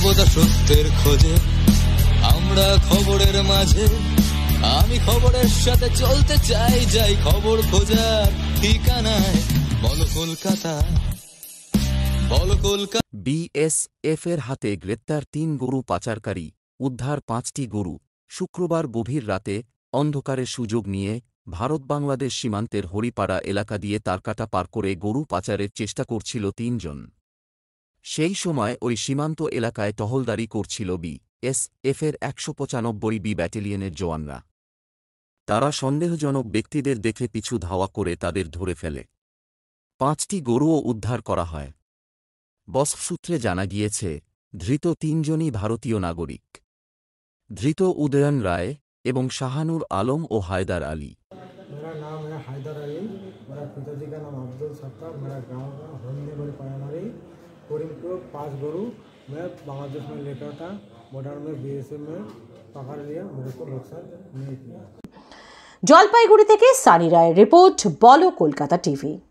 সর্বদা সত্যের খোঁজে আমরা খবরের মাঝে, আমি খবরের সাথে চলতে চাই, যাই খবর খোঁজার ঠিকানায়। বলো কলকাতা, বলো কলকাতা। বিএসএফ এর হাতে গ্রেপ্তার ৩ গরু পাচারকারী, উদ্ধার ৫টি গরু। শুক্রবার গভীর রাতে অন্ধকারের সুযোগ নিয়ে ভারত বাংলাদেশ সীমান্তের হরিপাড়া এলাকা দিয়ে তারকাটা পার করে গরু পাচারের চেষ্টা করছিল ৩ জন। সেই সময় ওই সীমান্ত এলাকায় টহলদারি করছিল বিএসএফের ১৯৫ বি ব্যাটালিয়নের জওয়ানরা। তারা সন্দেহজনক ব্যক্তিদের দেখে পিছু ধাওয়া করে তাদের ধরে ফেলে। ৫টি গরুও উদ্ধার করা হয়। বস্ক সূত্রে জানা গিয়েছে, ধৃত ৩ জনই ভারতীয় নাগরিক। ধৃত উদয়ন রায় এবং শাহানুর আলম ও হায়দার আলী। मेरा नाम है हैदर अली, मेरा पिताजी का नाम अब्दुल सत्तार, मेरा गांव का होंदीबड़ी प्राइमरी करीमपुर 5 गरु मैं बांग्लादेश में लेकर था। बॉर्डर में बीएसएफ में पकड़ लिया, मेरे को नुकसान नहीं किया। জলপাইগুড়ি থেকে সানি রায়ের রিপোর্ট, বলো কলকাতা টিভি।